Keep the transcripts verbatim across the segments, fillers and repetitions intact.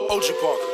O G Parker.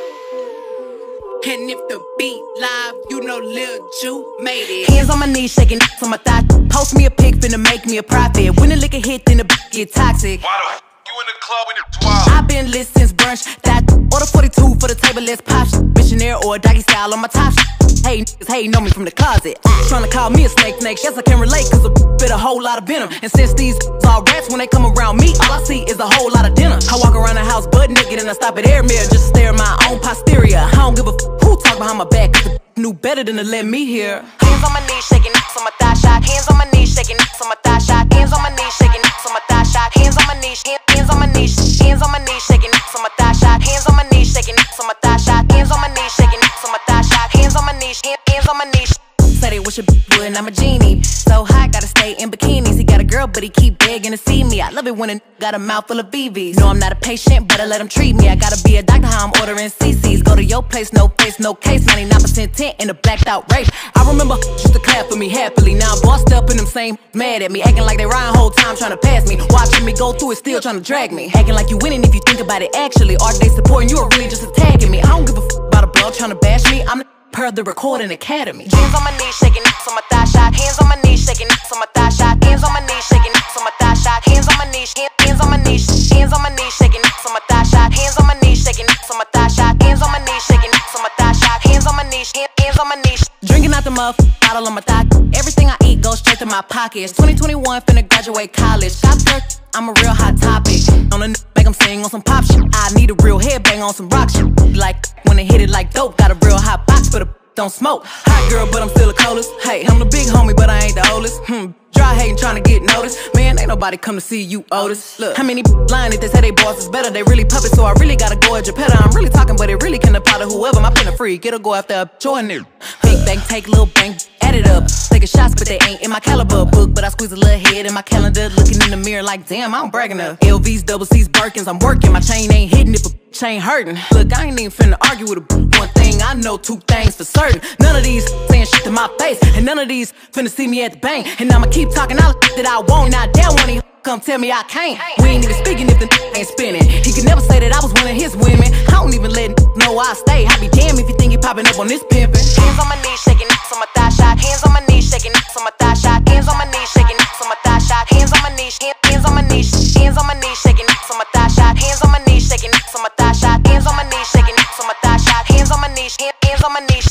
And if the beat live, you know Lil Ju made it. Hands on my knees, shaking on my thigh. Post me a pic, finna make me a profit. When the liquor hit, then the get toxic. Why the f you in the club when it's wild? I've been lit since brunch. That order forty-two for the table, let's pop shit. Missionaire or doggy style on my top shit. Hey, niggas hating on me from the closet. Tryna call me a snake, snake. Yes, I can relate, cause a bit a whole lot of venom. And since these all rats, when they come around me, all I see is a whole lot of dinner. I walk around the house butt naked and I stop at air mirror just to stare at my own posterior. I don't give a f who talk behind my back, cause the knew better than to let me hear. Hands on my knees, shaking on my thigh shot. Hands on my knees, shaking on my thigh shot. Hands on my knees, shaking on my thigh shot. Hands on my knees, hands on my knees, hands on my knees, shaking on my thigh shot. Hands on my knees, shaking on my thigh shot. Hands on my knees, shaking on my thigh shot. Hands on my knees, hands on my knees. Say they wish a would and I'm a genie. So hot, gotta stay in bikinis. He got a girl, but he keep begging to see me. I love it when a got a mouth full of B Vs. No, I'm not a patient, but I let him treat me. I gotta be a doctor, how I'm ordering C Cs. Go to your place, no face, no case. ninety-nine percent tint in a blacked out rape. I remember used to clap for me happily. Now I'm bossed up and them same mad at me. Acting like they riding whole time trying to pass me. Watching me go through it, still trying to drag me. Acting like you winning if you think about it actually. Are they supporting you or really just attacking me? I don't give a f about a blog trying to bash me. I'm the per the Recording Academy. Hands on my knees, shaking on my thigh shot. Hands on my knees, shaking on my thigh shot. Hands on my knees, shaking on my thigh shot. Hands on my knees, hands on my knees, hands on my knees, shaking on my thigh shot. Hands on my knees, shaking on my thigh shot. Hands on my knees, shaking on my thigh shot. Hands on my knees, hands on my knees. Drinking out the muff, bottle on my thigh. Everything I eat goes straight to my pockets. twenty twenty-one, finna graduate college. Shop work, I'm a real hot topic. On a n make 'em sing on some pop shit. I need a real headbang on some rock shit. Like when they hit it like dope. Got a real hot box for the don't smoke. Hot girl, but I'm still the coldest. Hey, I'm the big homie, but I ain't the oldest. Hmm. Dry hating, trying to get noticed. Man, ain't nobody come to see you, Otis. Look, how many lying if they say they boss is better? They really puppets, so I really gotta go at Geppetto. I'm really talking, but it really can apply to whoever. My pen a freak, it'll go after a join it. Big bang, take little bang, add it up. Taking shots, but they ain't in my caliber book. But I squeeze a little head in my calendar, looking in the mirror like, damn, I don't bragging up. L Vs, double C's, Birkins, I'm working. My chain ain't hitting if a chain hurting. Look, I ain't even finna argue with a one thing. I know two things for certain. None of these saying shit to my face, and none of these finna see me at the bank. And I'ma keep talking all the that I won't. Now damn when he come tell me I can't. We ain't even speaking if the ain't spinning. He could never say that I was one of his women. I don't even let know I stay. I be damn if you think he popping up on this pimpin'. Hands on my knees, shaking on my thigh shot. Hands on my knees, shaking on my thigh shot. Hands on my knees, shaking on my thigh shot. Hands on my knees, hands on my knees, hands on my knees, shaking on my thigh shot. Hands on my knees, shaking on my thigh shot. Hands on my knees, shaking on my thigh shot. Hands on my knees, hands on my knees.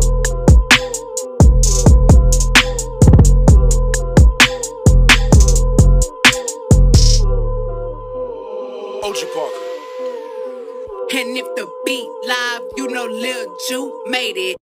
O G Parker. And if the beat live, you know Lil Ju made it.